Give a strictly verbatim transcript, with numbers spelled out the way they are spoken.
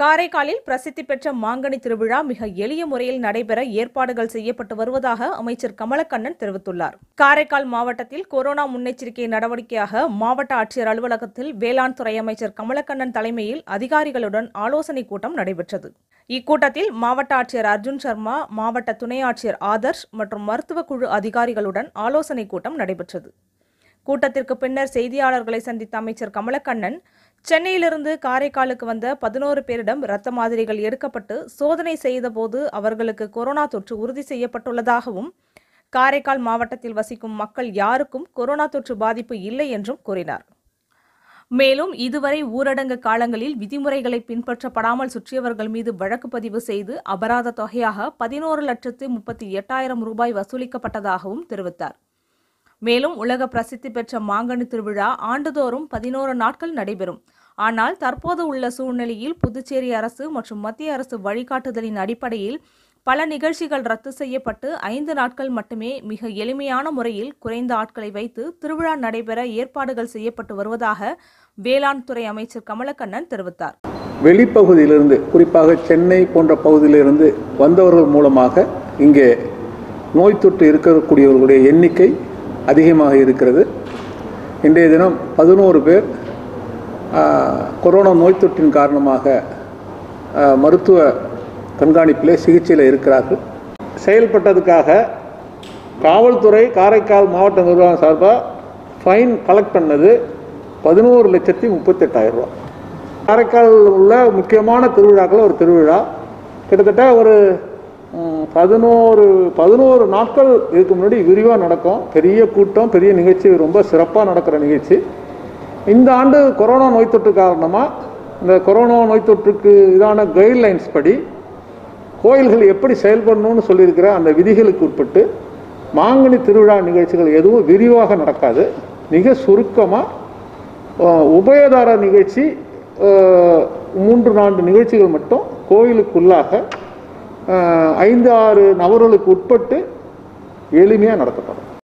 காரைக்காலில் பிரசித்தி பெற்ற மாங்கனி திருவிழா மிக எளிய முறையில் நடைபெற ஏற்பாடுகள் செய்யப்பட்டு வருவதாக அமைச்சர் கமலக்கண்ணன் தெரிவித்துள்ளார். காரைக்கால் மாவட்டத்தில் கொரோனா முன்னெச்சரிக்கை நடவடிக்கையாக மாவட்ட ஆட்சியர் அலுவலகத்தில் வேளாண் துறை அமைச்சர் கமலக்கண்ணன் தலைமையில் அதிகாரிகளுடன் ஆலோசனைக் கூட்டம் நடைபெற்றது. இக்கூட்டத்தில் மாவட்ட ஆட்சியர் அர்ஜுன் சர்மா, மாவட்ட துணை ஆட்சியர் ஆதர்ஷ் மற்றும் மருத்துவ குழு அதிகாரிகளுடன் ஆலோசனைக் கூட்டம் நடைபெற்றது. கூட்டத்திற்கு பின்னர் செய்தியாளர்களை சந்தித்த அமைச்சர் கமலக்கண்ணன், சென்னையிலிருந்து காரைக்காலுக்கு வந்த பதினோரு பேரிடம் இரத்த மாதிரிகள் எடுக்கப்பட்டு சோதனை செய்தபோது அவர்களுக்கு கொரோனா தொற்று உறுதி செய்யப்பட்டுள்ளதாகவும், காரைக்கால் மாவட்டத்தில் வசிக்கும் மக்கள் யாருக்கும் கொரோனா தொற்று பாதிப்பு இல்லை என்றும் கூறினார். மேலும் இதுவரை ஊரடங்கு காலங்களில் விதிமுறைகளை பின்பற்றப்படாமல் சுற்றியவர்கள் மீது வழக்கு பதிவு செய்து அபராத தொகையாக பதினோரு லட்சத்து முப்பத்தி எட்டாயிரம் ரூபாய் வசூலிக்கப்பட்டதாகவும் தெரிவித்தார். மேலும் உலக பிரசித்தி பெற்ற மாங்கனி திருவிழா ஆண்டுதோறும் பதினோரு நாட்கள் நடைபெறும். ஆனால் தற்போது உள்ள சூழ்நிலையில் புதுச்சேரி அரசு மற்றும் மத்திய அரசு வழிகாட்டுதலின் அடிப்படையில் பல நிகழ்ச்சிகள் ரத்து செய்யப்பட்டு ஐந்து நாட்கள் மட்டுமே மிக எளிமையான முறையில் குறைந்த ஆட்களை வைத்து திருவிழா நடைபெற ஏற்பாடுகள் செய்யப்பட்டு வருவதாக வேளாண் துறை அமைச்சர் கமலக்கண்ணன் தெரிவித்தார். வெளிப்பகுதியிலிருந்து, குறிப்பாக சென்னை போன்ற பகுதியிலிருந்து வந்தவர்கள் மூலமாக இங்கே நோய் தொற்று இருக்கக்கூடியவர்களுடைய எண்ணிக்கை அதிகமாக இருக்கிறது. இன்றைய தினம் பதினோரு பேர் கொரோனா நோய் தொற்றின் காரணமாக மருத்துவ கண்காணிப்பிலே சிகிச்சையில் இருக்கிறார்கள். செயல்பட்டதுக்காக காவல்துறை காரைக்கால் மாவட்ட நிர்வாகம் சார்பாக ஃபைன் கலெக்ட் பண்ணது பதினோரு லட்சத்தி முப்பத்தெட்டாயிரம் ரூபா. காரைக்காலில் உள்ள முக்கியமான திருவிழாக்கள் ஒரு திருவிழா கிட்டத்தட்ட ஒரு பதினோரு பதினோரு நாட்கள் இதுக்கு முன்னாடி விரிவாக நடக்கும். பெரிய கூட்டம், பெரிய நிகழ்ச்சி, ரொம்ப சிறப்பாக நடக்கிற நிகழ்ச்சி. இந்த ஆண்டு கொரோனா நோய் தொற்று காரணமாக இந்த கொரோனா நோய் தொற்றுக்கு இதான கைட்லைன்ஸ் படி கோயில்கள் எப்படி செயல்படணும்னு சொல்லியிருக்கிற அந்த விதிகளுக்கு உட்பட்டு மாங்கனி திருவிழா நிகழ்ச்சிகள் எதுவும் விரிவாக நடக்காது. மிக சுருக்கமாக உபயதார நிகழ்ச்சி மூன்று நான்கு நிகழ்ச்சிகள் மட்டும் கோயிலுக்குள்ளாக ஐந்து ஆறு நபர்களுக்கு உட்பட்டு எளிமையாக நடத்தப்படும்.